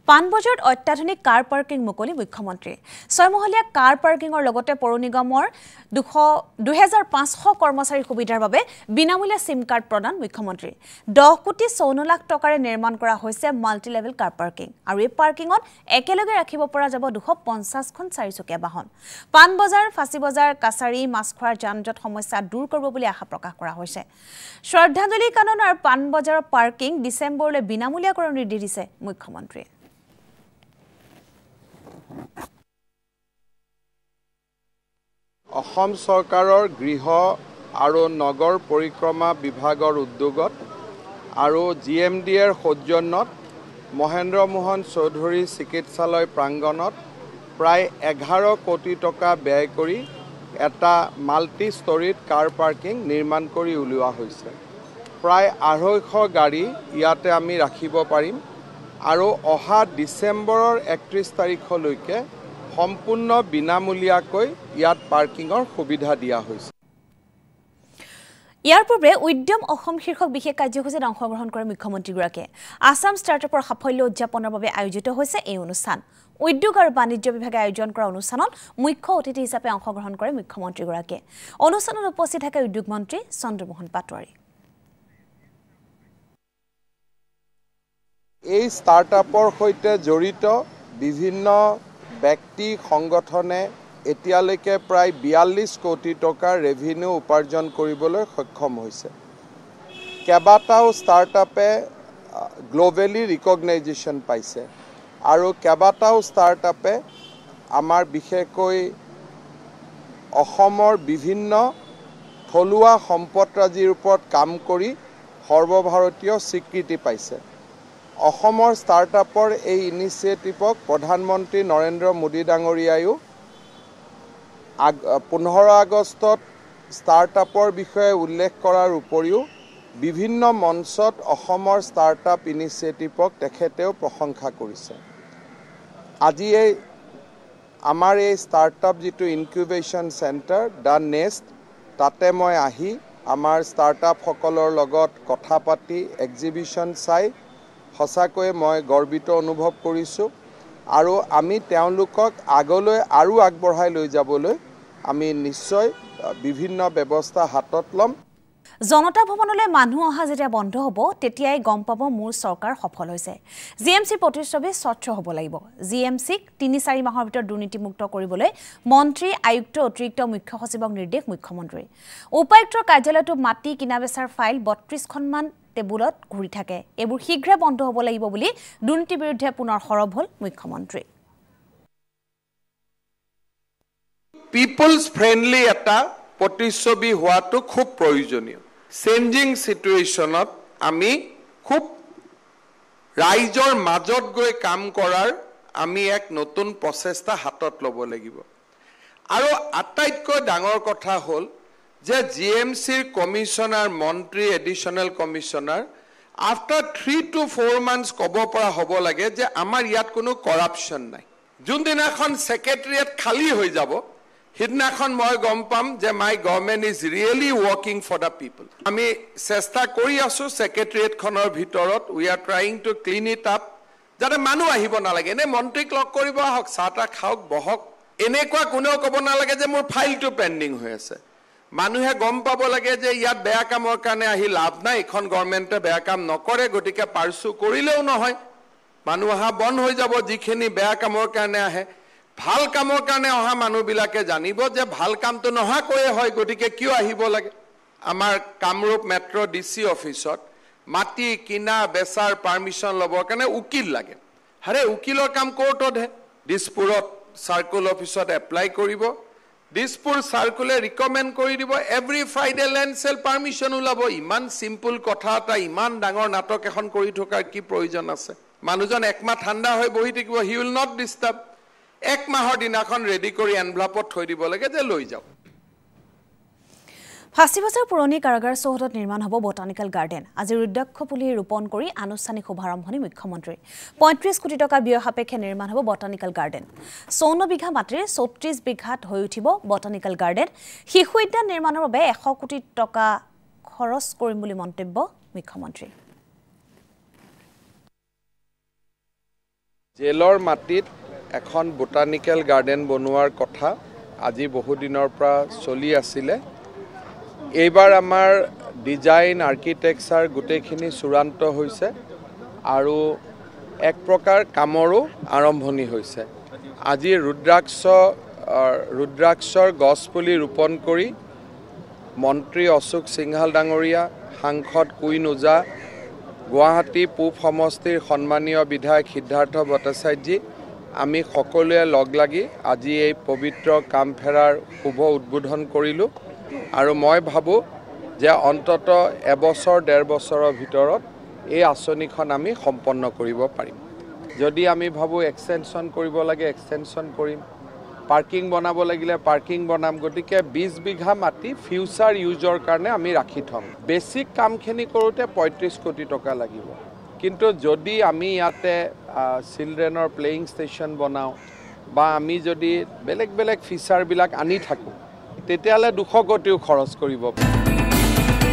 পানবজাৰত অত্যাধুনিক কাৰ পাৰ্কিং মুকলি মুখ্যমন্ত্ৰী ছয়মহলীয়া কাৰ পাৰ্কিংৰ লগতে পৌৰ নিগমৰ 2500 কৰ্মচাৰীৰ সুবিধাৰ বাবে বিনামূলীয়া সিম কাৰ্ড প্ৰদান মুখ্যমন্ত্ৰী 10 কোটি 54 লাখ টকাৰে নিৰ্মাণ কৰা হৈছে মাল্টি লেভেল কাৰ পাৰ্কিং আৰু এই পাৰ্কিংত একেলগে ৰাখিব পৰা যাব 250 খন চাৰিচকীয়া বাহন পানবজাৰ ফাঁচী বজাৰ কাছাৰী মাছখোৱাৰ যানজট সমস্যা দূৰ কৰিব বুলি আশা প্ৰকাশ কৰা হৈছে শ্ৰদ্ধাঞ্জলি কানন আৰু পানবজাৰৰ পাৰ্কিং ডিসেম্বৰলৈ বিনামূলীয়া কৰাৰ নিৰ্দেশ দিছে মুখ্যমন্ত্ৰী অসম চৰকাৰৰ গৃহ আৰু নগৰ পৰিক্ৰমা বিভাগৰ উদ্যোগত আৰু জিএমডিৰ সৌজন্যত মহেন্দ্ৰ মোহন চৌধুৰী চিকিৎসালয় প্ৰাংগণত প্ৰায় 11 কোটি টকা ব্যয় কৰি এটা মাল্টি ষ্টৰিড কাৰ পাৰ্কিং নিৰ্মাণ কৰি উলিওৱা হৈছে প্ৰায় 250 গাড়ী ইয়াতে আমি ৰাখিব পাৰিম আৰু অহা ডিসেম্বৰৰ 31 তাৰিখলৈকে সম্পূৰ্ণ বিনামূলীয়াকৈ ইয়াত পাৰ্কিংৰ সুবিধা দিয়া হৈছে ইয়াৰ পূৰ্বে উদ্যম অসম শীৰ্ষক বিশেষ কাৰ্যসূচীত অংশগ্ৰহণ কৰে মুখ্যমন্ত্ৰীগৰাকীয়ে আসাম ষ্টাৰ্টআপৰ সাফল্য উদযাপনৰ বাবে আয়োজিত হৈছে এই অনুষ্ঠান উদ্যোগ আৰু বাণিজ্য বিভাগে আয়োজন কৰা অনুষ্ঠানত মুখ্য অতিথি হিচাপে অংশগ্ৰহণ কৰে মুখ্যমন্ত্ৰীগৰাকীয়ে অনুষ্ঠানত উপস্থিত থাকে উদ্যোগ মন্ত্ৰী চন্দ্ৰমোহন পাটোৱাৰী এই ষ্টাৰ্টআপৰ সৈতে জড়িত বিভিন্ন ব্যক্তি সংগঠনে এতিয়ালৈকে প্ৰায় 42 কোটি টকাৰ ৰেভিনিউ উপাৰ্জন কৰিবলৈ সক্ষম হৈছে কেবাটাও ষ্টাৰ্টআপে গ্লোবেলি ৰিকগনাইজেশ্যন পাইছে আৰু কেবাটাও ষ্টাৰ্টআপে আমাৰ বিশেষকৈ অসমৰ বিভিন্ন থলুৱা সম্পদৰাজিৰ ওপৰত কাম কৰি সৰ্বভাৰতীয় স্বীকৃতি পাইছে অসমৰ ষ্টাৰ্টআপৰ এই ইনিচিয়েটিভক প্ৰধানমন্ত্ৰী নৰেন্দ্ৰ মোদী ডাঙৰীয়ায়ো 15 আগষ্টত ষ্টাৰ্টআপৰ বিষয়ে উল্লেখ কৰাৰ উপৰিও বিভিন্ন মঞ্চত অসমৰ ষ্টাৰ্টআপ ইনিচিয়েটিভক তেখেতেও প্ৰশংসা কৰিছে আজি এই আমাৰ এই ষ্টাৰ্টআপ যিটো ইনকিউবেশ্যন চেণ্টাৰ দ্য নেষ্ট তাতে মই আহি আমাৰ ষ্টাৰ্টআপ সকলৰ লগত কথা পাতি এক্সিবিশ্যন চাই সঁচাকৈ মই গৰ্বিত অনুভৱ কৰিছোঁ আৰু আমি তেওঁলোকক আগলৈ আৰু আগবঢ়াই লৈ যাবলৈ আমি নিশ্চয় বিভিন্ন ব্যৱস্থা হাতত ল'ম জনতা ভৱনলৈ মানুহ অহা যেতিয়া বন্ধ হ'ব তেতিয়াই গম পাব মোৰ চৰকাৰ সফল হৈছে জিএমচি প্ৰতিষ্ঠাপে স্বচ্ছ হ'ব লাগিব জিএমচিক 3-4 মাহৰ ভিতৰত দুৰ্নীতিমুক্ত কৰিবলৈ মন্ত্ৰী আয়ুক্ত অতিৰিক্ত মুখ্য সচিবক নিৰ্দেশ মুখ্যমন্ত্ৰী উপায়ুক্তৰ কাৰ্যালয়টো মাটি কিনা বেচাৰ ফাইল 32 খনমান টেবুলত ঘূৰি থাকে এবোৰ শীঘ্ৰে বন্ধ হ'ব লাগিব বুলি দুৰ্নীতি বিৰুদ্ধে পুনৰ সৰব হ'ল মুখ্যমন্ত্ৰী পিপলছ ফ্ৰেণ্ডলি এটা প্ৰতিচ্ছবি হোৱাটো খুব প্ৰয়োজনীয় চেঞ্জিং সিচুৱেশ্যনত আমি খুব ৰাইজৰ মাজত গৈ কাম কৰাৰ আমি এক নতুন প্ৰচেষ্টা হাতত ল'ব লাগিব আৰু আটাইতকৈ ডাঙৰ কথা হ'ল যে জিএমচিৰ কমিশনাৰ মন্ত্ৰী additional commissioner after 3 to 4 months ক'ব পৰা হ'ব লাগে যে আমাৰ ইয়াত কোনো কৰাপশ্যন নাই যোনদিনাখন সেক্ৰেটাৰিয়েট খালী হৈ যাব হিদনাখন মই গম পাম যে my government is really working for the people আমি চেষ্টা কৰি আছো সেক্ৰেটাৰিয়েটখনৰ ভিতৰত we are trying to clean it up যাতে মানুহ আহিব নালাগে এনে মন্ত্ৰীক লগ কৰিব আহক চাহটা খাওক বহক এনেকুৱা কোনেও ক'ব নালাগে যে মোৰ ফাইলটো পেণ্ডিং হৈ আছে মানুহে গম পাব লাগে যে ইয়াত বেয়া কামৰ কাৰণে আহি লাভ নাই এখন গভৰ্নমেণ্টে বেয়া কাম নকৰে গতিকে পাৰ্চু কৰিলেও নহয় মানুহ অহা বন্ধ হৈ যাব যিখিনি বেয়া কামৰ কাৰণে আহে ভাল কামৰ কাৰণে অহা মানুহবিলাকে জানিব যে ভাল কামটো নোহোৱাকৈয়ে হয় গতিকে কিয় আহিব লাগে আমাৰ কামৰূপ মেট্ৰ' ডিচি অফিচত মাটি কিনা বেচাৰ পাৰ্মিশ্যন ল'বৰ কাৰণে উকিল লাগে আৰে উকিলৰ কাম কোৰ্টতহে দিছপুৰত চাৰ্কুল অফিচত এপ্লাই কৰিব দিছপুৰ চাৰ্কুলে ৰিকমেণ্ড কৰি দিব every Friday land sale permission ওলাব ইমান চিম্পল কথা এটা ইমান ডাঙৰ নাটক এখন কৰি থকাৰ কি প্ৰয়োজন আছে মানুহজন একমাহ ঠাণ্ডা হৈ বহি থাকিব হি উইল নট ডিষ্টাৰ্ব এক মাহৰ দিনাখন ৰেডি কৰি এনভেলপত থৈ দিব লাগে যে লৈ যাওক ফাঁচীবজাৰ পুৰণি কাৰাগাৰ চৌহদত নিৰ্মাণ হ'ব বটানিকেল গাৰ্ডেন আজি ৰুদ্ৰাক্ষ পুলি ৰোপণ কৰি আনুষ্ঠানিক শুভাৰম্ভণি মুখ্যমন্ত্ৰী 35 কোটি টকা ব্যয় সাপেক্ষে নিৰ্মাণ হ'ব বটানিকেল গাৰ্ডেন 54 বিঘা মাটিৰ 34 বিঘাত হৈ উঠিব বটানিকেল গাৰ্ডেন শিশু উদ্যান নিৰ্মাণৰ বাবে 100 কোটি টকা খৰচ কৰিম বুলি মন্তব্য মুখ্যমন্ত্ৰী জেলৰ মাটিত এখন বোটানিকেল গাৰ্ডেন বনোৱাৰ কথা আজি বহুদিনৰ পৰা চলি আছিলে। এইবাৰ আমাৰ ডিজাইন আৰ্কিটেকচাৰ গোটেইখিনি চূড়ান্ত হৈছে আৰু এক প্ৰকাৰ কামৰো আৰম্ভণি হৈছে। আজি ৰুদ্ৰাক্ষৰ গছপুলি ৰোপণ কৰি মন্ত্ৰী অশোক সিংহাল ডাঙৰীয়া, সাংসদ কুইন ওজা, গুৱাহাটী পূব সমষ্টিৰ সন্মানীয় বিধায়ক সিদ্ধাৰ্থ ভট্টাচাৰ্যজী আমি সকলোৱে লগ লাগি আজি এই পবিত্ৰ কামফেৰাৰ শুভ উদ্বোধন কৰিলোঁ আৰু মই ভাবোঁ যে অন্তত এবছৰ 1.5 বছৰৰ ভিতৰত এই আঁচনিখন আমি সম্পন্ন কৰিব পাৰিম। যদি আমি ভাবোঁ এক্সটেনশ্যন কৰিব লাগে এক্সটেনশ্যন কৰিম, পাৰ্কিং বনাব লাগিলে পাৰ্কিং বনাম। গতিকে 20 বিঘা মাটি ফিউচাৰ ইউজৰ কাৰণে আমি ৰাখি থ'ম। বেছিক কামখিনি কৰোঁতে 35 কোটি টকা লাগিব, কিন্তু যদি আমি ইয়াতে চিলড্ৰেনৰ প্লেয়িং ষ্টেচন বনাওঁ বা আমি যদি বেলেগ ফিচাৰবিলাক আনি থাকোঁ তেতিয়াহ'লে 200 কোটিও খৰচ কৰিব পাৰোঁ।